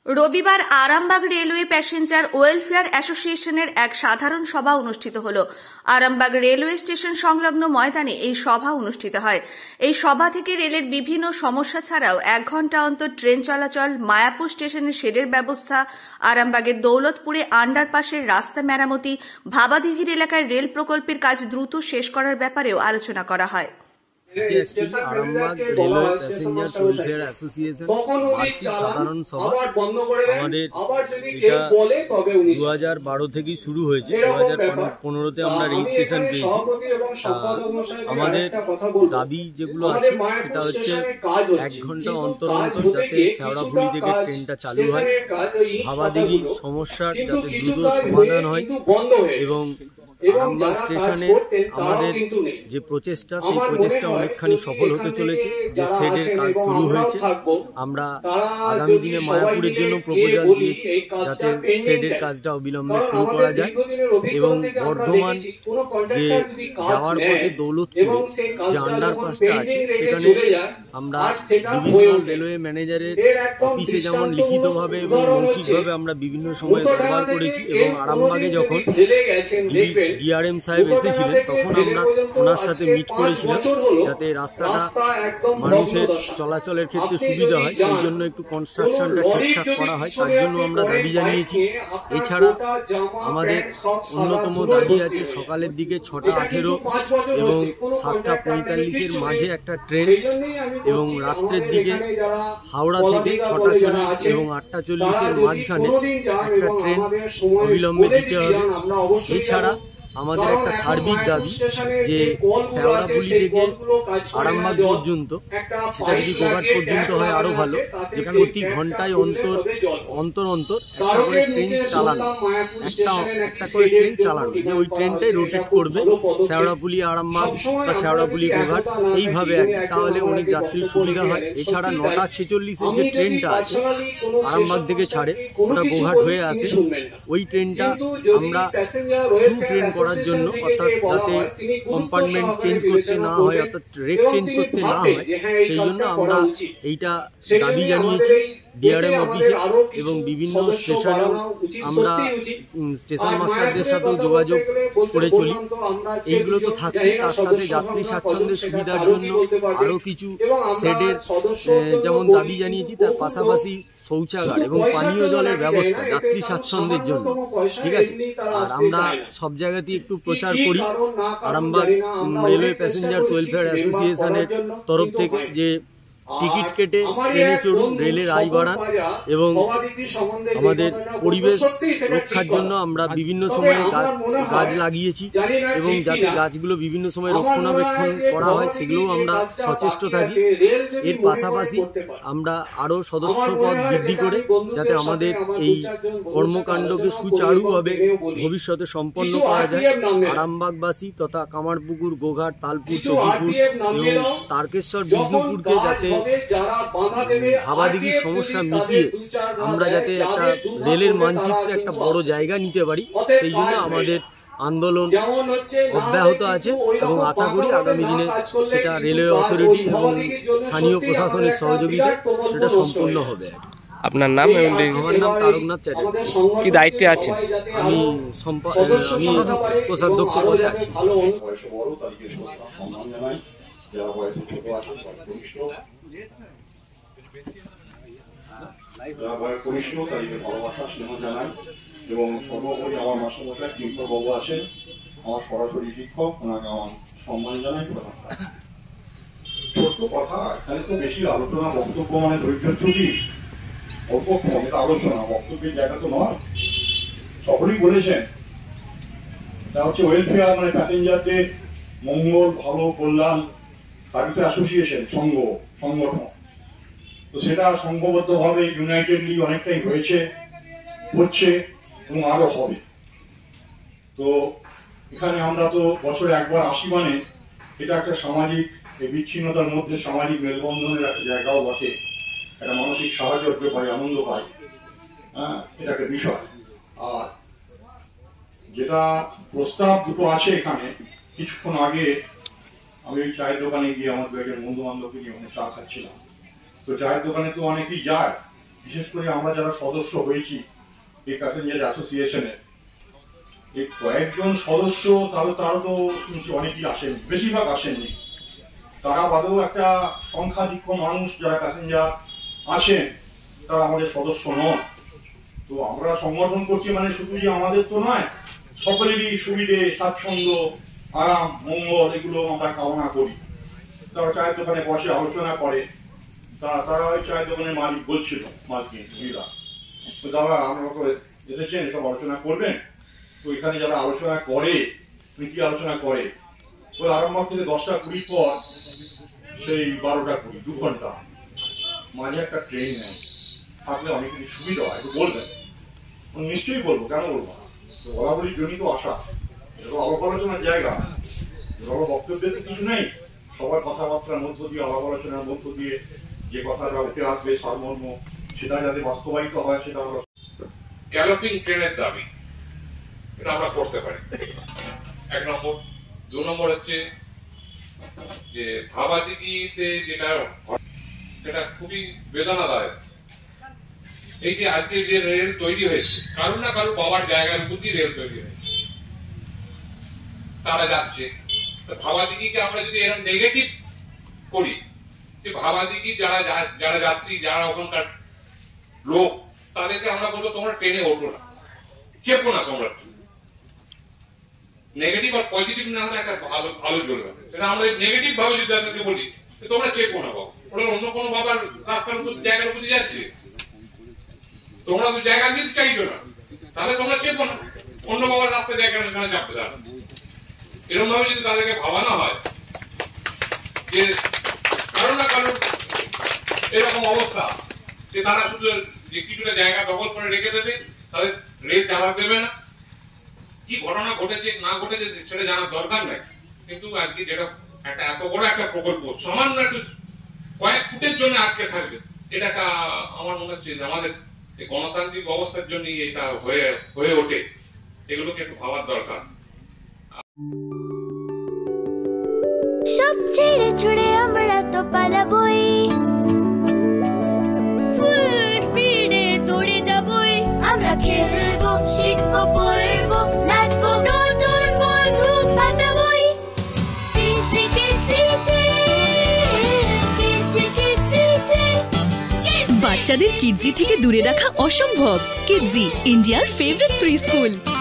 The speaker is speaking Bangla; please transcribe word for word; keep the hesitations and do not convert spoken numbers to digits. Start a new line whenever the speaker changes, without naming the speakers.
রবিবার আরামবাগ রেলওয়ে প্যাসেঞ্জার ওয়েলফেয়ার অ্যাসোসিয়েশনের এক সাধারণ সভা অনুষ্ঠিত হল। আরামবাগ রেলওয়ে স্টেশন সংলগ্ন ময়দানে এই সভা অনুষ্ঠিত হয়। এই সভা থেকে রেলের বিভিন্ন সমস্যা ছাড়াও এক ঘন্টা অন্তর ট্রেন চলাচল, মায়াপুর স্টেশনে শেডের ব্যবস্থা, আরামবাগের দৌলতপুরে আন্ডারপাসের রাস্তা মেরামতি, ভাবাদিঘির এলাকায় রেল প্রকল্পের কাজ দ্রুত শেষ করার ব্যাপারেও আলোচনা করা হয়।
Arambagh railway passenger welfare association বার্ষিক সাধারণ সভা আমাদের এটা দু হাজার বারো থেকে শুরু হয়েছে। দু হাজার পনেরোতে আমরা রেজিস্ট্রেশন পেয়েছি। আমাদের দাবি যেগুলো আছে সেটা হচ্ছে এক ঘন্টা অন্তর অন্তর যাতে শেওড়াফুলি থেকে ট্রেনটা চালু হয়, ভাবাদিঘির সমস্যার যাতে দ্রুত সমাধান হয় এবং আরামবাগ স্টেশনে আমাদের যে প্রচেষ্টা সেই প্রচেষ্টা অনেকখানি সফল হতে চলেছে। যে শেডের কাজ শুরু হয়েছে, আমরা আগামী দিনে মায়াপুরের জন্য প্রপোজাল দিয়েছি যাতে শেডের কাজটা অবিলম্বে শুরু করা যায় এবং বর্ধমান যে যাওয়ার পথে দৌলতপুরে যে আন্ডারপাসটা আছে সেখানে আমরা ডিভিশনাল রেলওয়ে ম্যানেজারের অফিসে যেমন লিখিতভাবে এবং মৌখিকভাবে আমরা বিভিন্ন সময় ব্যবহার করেছি এবং আরামবাগে যখন ডিআরএম সাহেব এসেছিলেন তখন আমরা ওনার সাথে মিট করেছিলাম যাতে রাস্তাটা মানুষের চলাচলের ক্ষেত্রে সুবিধা হয়, সেই জন্য একটু কনস্ট্রাকশনটা ঠিকঠাক করা হয়, তার জন্য আমরা দাবি জানিয়েছি। এছাড়া আমাদের অন্যতম দাবি আছে সকালের দিকে ছটা আঠেরো এবং সাতটা পঁয়তাল্লিশের মাঝে একটা ট্রেন এবং রাত্রের দিকে হাওড়া থেকে ছটা চল্লিশ এবং আটটা চল্লিশের মাঝখানে একটা ট্রেন অবিলম্বে দিতে হবে। এছাড়া আমাদের একটা সার্বিক দাবি যে শেওড়াফুলি থেকে আরামবাগ পর্যন্ত, সেটা যদি গোঘাট পর্যন্ত হয় আরো ভালো, যে প্রতি ঘন্টায় অন্তর অন্তর অন্তর একটা করে ট্রেন চালানো, একটা একটা করে ট্রেন চালানো, যে ওই ট্রেনটাই রোটেট করবে শেওড়াফুলি আরামবাগ বা শেওড়াফুলি গোঘাট এইভাবে আর কি, তাহলে অনেক যাত্রীর সুবিধা হয়। এছাড়া নটা ছেচল্লিশের যে ট্রেনটা আছে আরামবাগ থেকে ছাড়ে, ওটা গোঘাট হয়ে আসে, ওই ট্রেনটা আমরা ট্রু ট্রেন করার জন্য, অর্থাৎ যাতে কম্পার্টমেন্ট চেঞ্জ করতে না হয়, অর্থাৎ রেক চেঞ্জ করতে না হয়, সেই জন্য আমরা এইটা দাবি জানিয়েছি ডিআরএম অফিসে এবং বিভিন্ন স্টেশনেও আমরা স্টেশন মাস্টারদের সাথেও যোগাযোগ করে চলি। এইগুলো তো থাকছে, তার সাথে যাত্রী স্বাচ্ছন্দ্যের সুবিধার জন্য আরও কিছু শেডের যেমন দাবি জানিয়েছি, তার পাশাপাশি শৌচাগার এবং পানীয় জলের ব্যবস্থা যাত্রী স্বাচ্ছন্দ্যের জন্য, ঠিক আছে। আর আমরা সব জায়গাতেই একটু প্রচার করি আরামবাগ রেলওয়ে প্যাসেঞ্জার ওয়েলফেয়ার অ্যাসোসিয়েশনের তরফ থেকে যে টিকিট কেটে ট্রেনে চড়ুন, রেলের আয় বাড়ান এবং আমাদের পরিবেশ রক্ষার জন্য আমরা বিভিন্ন সময়ে গাছ গাছ লাগিয়েছি এবং যাতে গাছগুলো বিভিন্ন সময় রক্ষণাবেক্ষণ করা হয় সেগুলোও আমরা সচেষ্ট থাকি। এর পাশাপাশি আমরা আরও সদস্যপদ বৃদ্ধি করে যাতে আমাদের এই কর্মকাণ্ডকে সুচারুভাবে ভবিষ্যতে সম্পন্ন করা যায়, আরামবাগবাসী তথা কামারপুকুর, গোঘাট, তালপুর, তবিপুর এবং তারকেশ্বর, বিষ্ণুপুরকে যাতে ভাবাদিঘির সমস্যা মিটিয়ে আমরা যাতে একটা রেলের মানচিত্রে একটা বড় জায়গা নিতে পারি, সেই জন্য আমাদের আন্দোলন অব্যাহত আছে এবং আশা করি আগামী দিনে সেটা রেলওয়ে অথরিটি এবং স্থানীয় প্রশাসনের সহযোগিতায় সেটা সম্পূর্ণ হবে।
আপনার নাম?
আমার নাম তারকনাথ চ্যাটার্জি।
কি দায়িত্বে আছেন?
আমি আমি কোষাধ্যক্ষ পদে আছি।
এবং সর্বোপরি আমার মাস্টারমশাই কিঙ্কর বাবু আছেন, আমার সরাসরি শিক্ষক, ওনাকে আমার সম্মান জানাই। ছোট্ট কথা, এখানে তো বেশি আলোচনা বক্তব্য মানে ধৈর্য ছুটি অল্প কম, এটা আলোচনা বক্তব্যের জায়গা তো নয়। সকলেই বলেছেন তা হচ্ছে ওয়েলফেয়ার মানে প্যাসেঞ্জারদের মঙ্গল, ভালো, কল্যাণ, তার ভিতরে অ্যাসোসিয়েশন, সংঘ, সংগঠন। তো সেটা সংঘবদ্ধভাবে ইউনাইটেডলি অনেকটাই হয়েছে, হচ্ছে এবং আরো হবে। তো এখানে আমরা তো বছরে একবার আসি, মানে এটা একটা সামাজিক বিচ্ছিন্নতার মধ্যে সামাজিক মেলবন্ধনের একটা জায়গাও বটে, একটা মানসিক সাহায্য পাই, আনন্দ পাই, হ্যাঁ, এটা একটা বিষয়। আর যেটা প্রস্তাব দুটো আছে এখানে, কিছুক্ষণ আগে আমি ওই চায়ের দোকানে গিয়ে আমার দু একজন বন্ধু বান্ধবকে নিয়ে চা খাচ্ছিলাম। তো চায়ের দোকানে তো অনেকেই যায়, বিশেষ করে আমরা যারা সদস্য হয়েছি এই প্যাসেঞ্জার অ্যাসোসিয়েশনের, এই কয়েকজন সদস্য তারও তারও তো শুনছি অনেকেই আসেনি, বেশিরভাগ আসেননি। তারা বাদেও একটা সংখ্যাধিক্য মানুষ যারা প্যাসেঞ্জার আসেন তারা আমাদের সদস্য নন। তো আমরা সংগঠন করছি মানে শুধু যে আমাদের তো নয়, সকলেরই সুবিধে, স্বাচ্ছন্দ্য, আরাম, মঙ্গল এগুলো আমরা কামনা করি। তারা চায়ের দোকানে বসে আলোচনা করে, তারা তারা ওই চায়ের দোকানের মালিক বলছিল, মালিক মহিলা, তো দাদা আমরা তো এসেছেন সব আলোচনা করবেন। তো এখানে যারা আলোচনা করে, কি আলোচনা করে, ওই আরম্ভ থেকে দশটা কুড়ির পর সেই বারোটা কুড়ি, দু ঘন্টা মাঝে একটা ট্রেন নেই, থাকলে অনেক কিছু সুবিধা হয়, একটু বলবেন। নিশ্চয়ই বলবো, কেন বলবো না, তো বলা বলির জন্যই তো আসা, এটা আলাপ আলোচনার জায়গা, বড় বক্তব্যের তো কিছু নেই। সবার কথাবার্তার মধ্য দিয়ে, আলাপ আলোচনার মধ্য দিয়ে যে কথাটা উঠে আসবে সারমর্ম, সেটা যাতে বাস্তবায়িত হয় সেটা আমরা।
গ্যালোপিং ট্রেনের দাবি এটা আমরা করতে পারি, এক নম্বর। দু নম্বর হচ্ছে যে ভাবাদিঘিতে যেটা সেটা খুবই বেদনাদায়ক। এই যে আজকে যে রেল তৈরি হয়েছে, কারণ না কারণ বাবার জায়গার উপর দিয়ে রেল তৈরি হয়েছে, তারা যাচ্ছে। ভাবাদিঘিকে আমরা যদি এরকম নেগেটিভ করি, যে ভাবাদিঘি যারা যারা যাত্রী, যারা ওখানকার লোক, তাদেরকে আমরা বলবো তোমরা ট্রেনে ওঠো না, চেপো না তোমরা। নেগেটিভ আর পজিটিভ না হলে একটা ভালো ভালো চলবে, সেটা আমরা নেগেটিভ ভাবে যদি তাদেরকে বলি তোমরা চেপো না বাবা, ওরা অন্য কোনো বাবার রাস্তার উপর জায়গার উপর যাচ্ছে, তোমরা তো জায়গা দিতে চাইছো না, তাহলে তোমরা চেপো না, অন্য বাবার রাস্তায় জায়গা এখানে চাপতে দাঁড়া। এরকম ভাবে যদি তাদেরকে ভাবানো হয় যে কারো না কারো এরকম অবস্থা, যে তারা শুধু যে কিছুটা জায়গা দখল করে রেখে দেবে, তাদের রেল চালাতে দেবে না, কি ঘটনা ঘটেছে না ঘটেছে সেটা জানার দরকার নাই। কিন্তু আজকে যেটা একটা এত বড় একটা প্রকল্প সামান্য একটু কয়েক ফুটের জন্য আটকে থাকবে, এটা একটা আমার মনে হচ্ছে আমাদের গণতান্ত্রিক ব্যবস্থার জন্য এটা হয়ে হয়ে ওঠে, এগুলোকে একটু ভাবার দরকার।
সব ছেড়ে ছুড়ে আমরা তো পালাবই, ফুল স্পিডে দৌড়ে যাবই, আমরা খেলবো, শিখবো, পড়বো, নাচবো, নতুন বন্ধু পাতাবই। কিচি কিচিতে, কিচি কিচিতে।
বাচ্চাদের কিডজি থেকে দূরে রাখা অসম্ভব। কিডজি, ইন্ডিয়ার ফেভারিট প্রি স্কুল।